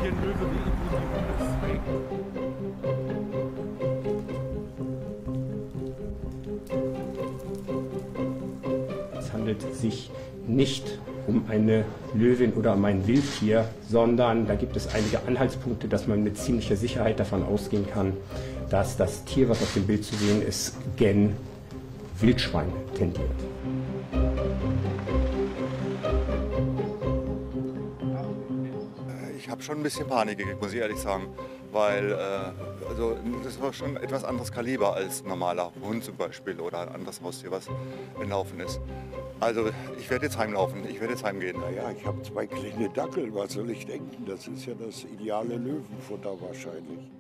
hier ein Löwe wie Es handelt sich nicht um eine Löwin oder um ein Wildtier, sondern da gibt es einige Anhaltspunkte, dass man mit ziemlicher Sicherheit davon ausgehen kann, dass das Tier, was auf dem Bild zu sehen ist, gen Wildschwein tendiert. Ich habe schon ein bisschen Panik gekriegt, muss ich ehrlich sagen, weil also das war schon etwas anderes Kaliber als ein normaler Hund zum Beispiel oder ein anderes Haustier, was entlaufen ist. Also ich werde jetzt heimlaufen, ich werde jetzt heimgehen. Naja, ich habe 2 kleine Dackel, was soll ich denken? Das ist ja das ideale Löwenfutter wahrscheinlich.